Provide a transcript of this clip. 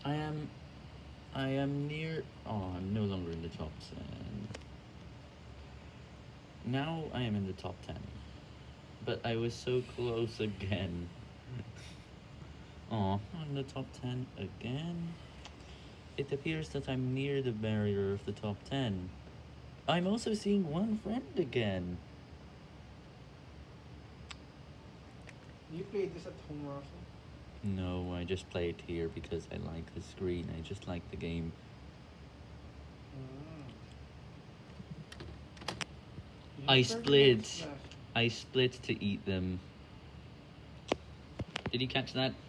I am I am near. Oh, I'm no longer in the top 10. Now I am in the top 10. But I was so close again. Oh, I'm in the top 10 again. It appears that I'm near the barrier of the top 10. I'm also seeing one friend again. You played this at home, Russell? No, I just play it here because I like the screen. I just like the game. Mm. You I have 30 minutes split. left. I split to eat them. Did you catch that?